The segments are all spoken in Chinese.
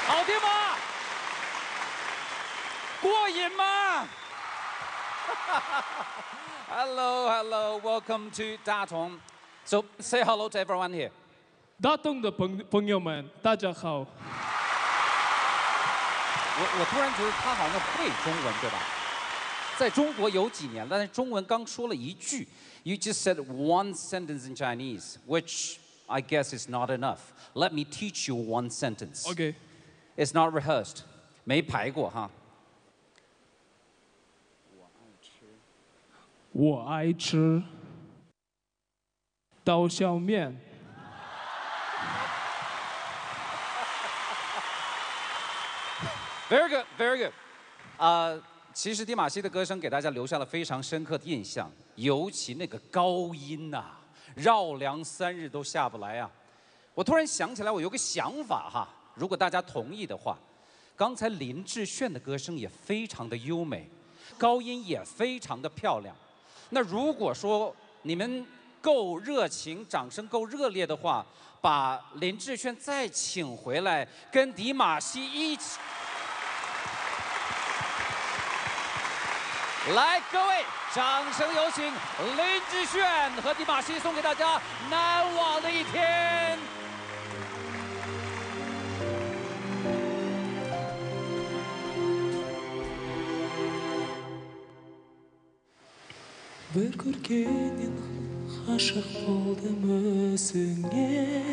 好听吗？过瘾吗？Hello, welcome to 大同。So say hello to everyone here. 大同的朋友们，大家好。 我突然觉得他好像会中文，对吧？在中国有几年了，但是中文刚说了一句。You just said one sentence in Chinese, which I guess is not enough. Let me teach you one sentence. OK. It's not rehearsed. 没排过哈。 我爱吃刀削面。 Very good, very good. 其实迪玛希的歌声给大家留下了非常深刻的印象，尤其那个高音呐、绕梁3日都下不来啊。我突然想起来，我有个想法哈，如果大家同意的话，刚才林志炫的歌声也非常的优美，高音也非常的漂亮。那如果说你们够热情，掌声够热烈的话，把林志炫再请回来，跟迪玛希一起。来，各位，掌声有请林志炫和迪玛希送给大家难忘的一天。 Бір көргеннен ғашық болдым өзіңе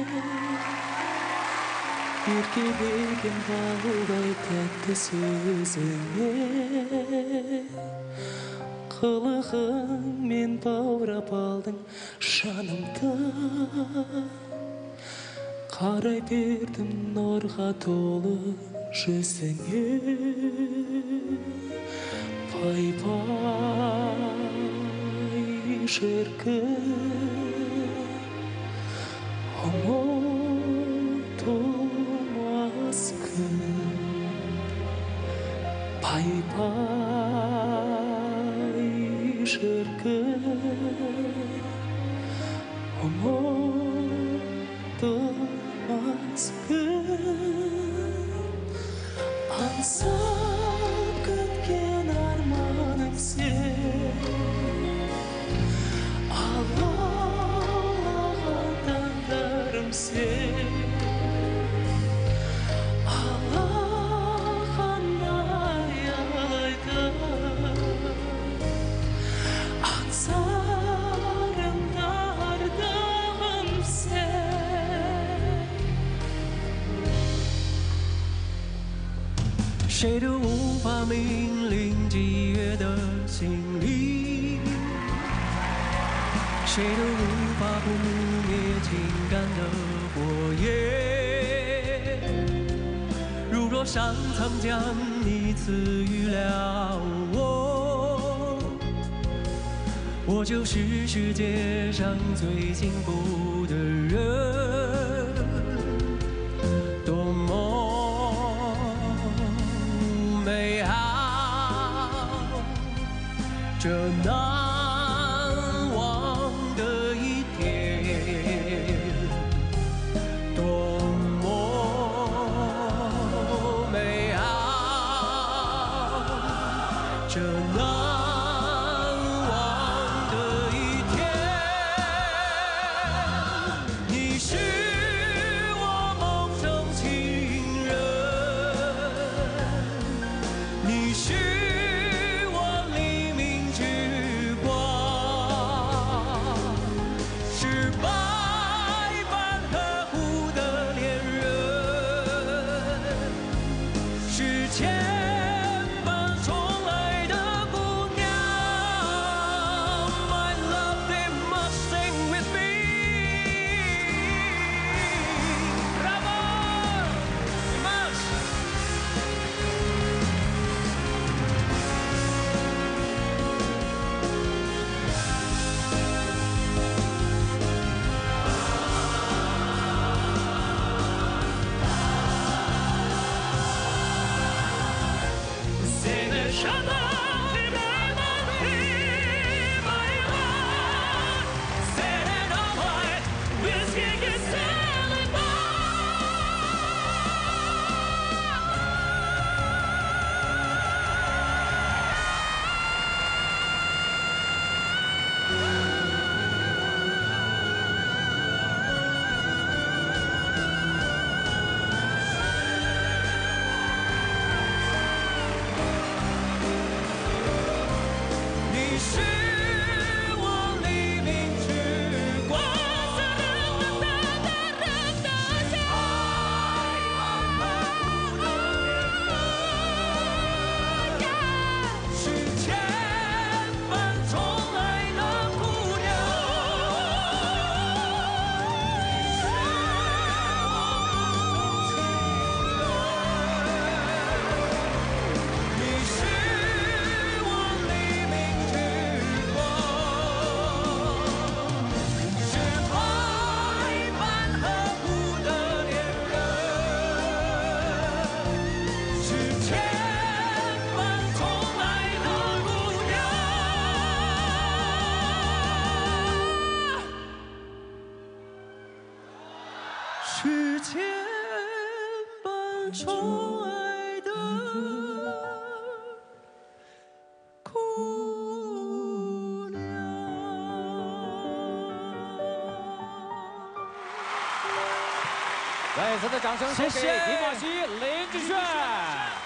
еркелеген балдай тәтті сөзіңе қылығыңмен баурап алдың жанымды қарай бердім нұрға толы жүзіңе пай-пай шіркін ұмытылмас күн пай-пай шіркін ұмытылмас күн аңсап күткен арманым сен алалаған таңдарым сен алаған аялайтын аңсарым ардағым сен 谁都无法命令激越的心灵，谁都无法扑灭情感的火焰。如若上苍将你赐予了我，我就是世界上最幸福的人。多么美好，这难忘的一天，多么美好，这难忘的一天。你是我梦中情人，你是我黎明之光，是百般呵护的恋人，是千般宠爱的姑娘。My love, they must sing with me. Bravo, they must. 是千般宠爱的姑娘。 再次的掌声送给谢谢迪玛希林志炫。